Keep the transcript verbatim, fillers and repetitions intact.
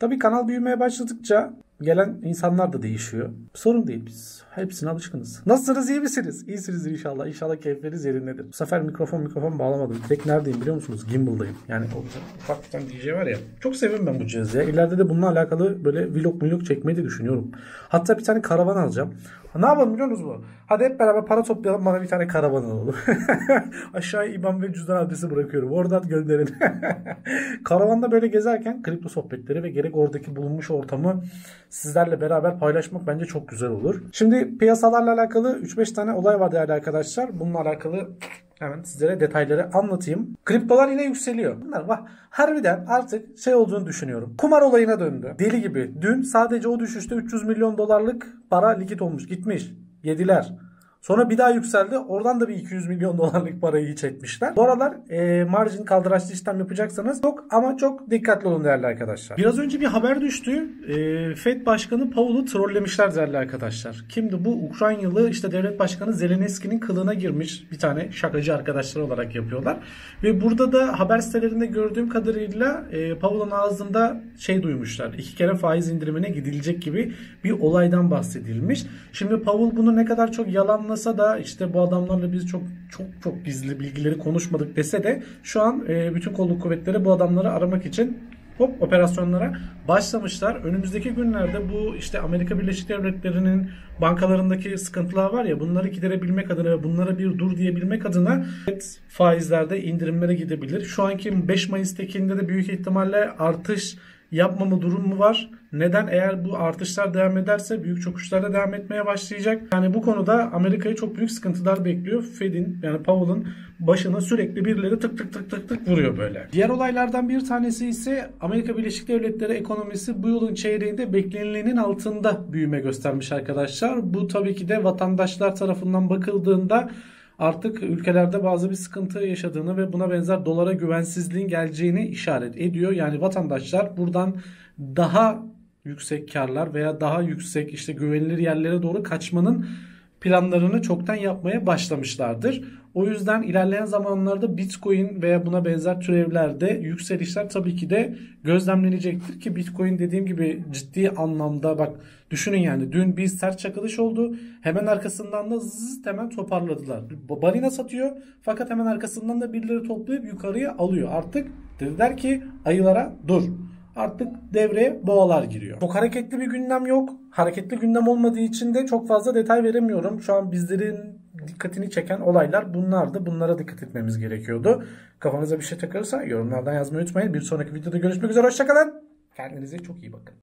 Tabii kanal büyümeye başladıkça gelen insanlar da değişiyor. Sorun değil, biz hepsine alışkınız. Nasılsınız, iyi misiniz? İyisinizdir inşallah. İnşallah keyifleriniz yerindedir. Bu sefer mikrofon mikrofon bağlamadım. Tek neredeyim biliyor musunuz? Gimbal'dayım. Yani o ufak bir tane D J var ya. Çok seviyorum ben bu cihazı ya. İleride de bununla alakalı böyle vlog vlog çekmeyi de düşünüyorum. Hatta bir tane karavan alacağım. Ne yapalım biliyor musunuz bu? Hadi hep beraber para toplayalım, bana bir tane karavan alalım. Aşağıya İ B A N ve cüzdan adresi bırakıyorum. Oradan gönderin. Karavanda böyle gezerken kripto sohbetleri ve gerek oradaki bulunmuş ortamı sizlerle beraber paylaşmak bence çok güzel olur. Şimdi piyasalarla alakalı üç beş tane olay var değerli arkadaşlar. Bununla alakalı hemen sizlere detayları anlatayım. Kriptolar yine yükseliyor. Bunlar bak, harbiden artık şey olduğunu düşünüyorum. Kumar olayına döndü. Deli gibi. Dün sadece o düşüşte üç yüz milyon dolarlık para likit olmuş. Gitmiş. Yediler. Sonra bir daha yükseldi. Oradan da bir iki yüz milyon dolarlık parayı hiç etmişler. Bu aralar e, margin kaldıraçlı işlem yapacaksanız çok ama çok dikkatli olun değerli arkadaşlar. Biraz önce bir haber düştü. E, Fed Başkanı Powell'ı trollemişler değerli arkadaşlar. Kimdi bu? Ukraynalı işte devlet başkanı Zelenski'nin kılığına girmiş bir tane şakacı arkadaşlar olarak yapıyorlar. Ve burada da haber sitelerinde gördüğüm kadarıyla e, Powell'ın ağzında şey duymuşlar. İki kere faiz indirimine gidilecek gibi bir olaydan bahsedilmiş. Şimdi Powell bunu ne kadar çok yalanla da işte bu adamlarla biz çok çok çok gizli bilgileri konuşmadık dese de şu an e, bütün kolluk kuvvetleri bu adamları aramak için hop operasyonlara başlamışlar. Önümüzdeki günlerde bu işte Amerika Birleşik Devletleri'nin bankalarındaki sıkıntılar var ya, bunları giderebilmek adına ve bunlara bir dur diyebilmek adına faizlerde indirimlere gidebilir. Şu anki beş Mayıs'takinde de büyük ihtimalle artış yapmama durum mu var? Neden? Eğer bu artışlar devam ederse büyük çöküşler de devam etmeye başlayacak. Yani bu konuda Amerika'yı çok büyük sıkıntılar bekliyor. Fed'in yani Powell'ın başına sürekli birileri tık tık tık tık tık vuruyor böyle. Diğer olaylardan bir tanesi ise Amerika Birleşik Devletleri ekonomisi bu yılın çeyreğinde beklenilenin altında büyüme göstermiş arkadaşlar. Bu tabii ki de vatandaşlar tarafından bakıldığında artık ülkelerde bazı bir sıkıntı yaşadığını ve buna benzer dolara güvensizliğin geleceğini işaret ediyor. Yani vatandaşlar buradan daha yüksek karlar veya daha yüksek işte güvenilir yerlere doğru kaçmanın planlarını çoktan yapmaya başlamışlardır. O yüzden ilerleyen zamanlarda Bitcoin veya buna benzer türevlerde yükselişler tabii ki de gözlemlenecektir ki Bitcoin dediğim gibi ciddi anlamda bak düşünün yani dün bir sert çakılış oldu. Hemen arkasından da zzz hemen toparladılar. Balina satıyor fakat hemen arkasından da birileri toplayıp yukarıya alıyor. Artık dediler ki ayılara dur. Artık devreye boğalar giriyor. Çok hareketli bir gündem yok. Hareketli gündem olmadığı için de çok fazla detay veremiyorum. Şu an bizlerin dikkatini çeken olaylar bunlardı. Bunlara dikkat etmemiz gerekiyordu. Kafanıza bir şey takılırsa yorumlardan yazmayı unutmayın. Bir sonraki videoda görüşmek üzere. Hoşçakalın. Kendinize çok iyi bakın.